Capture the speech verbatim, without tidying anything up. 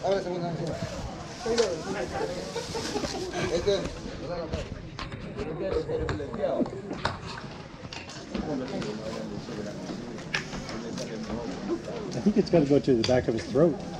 I think it's got to go to the back of his throat.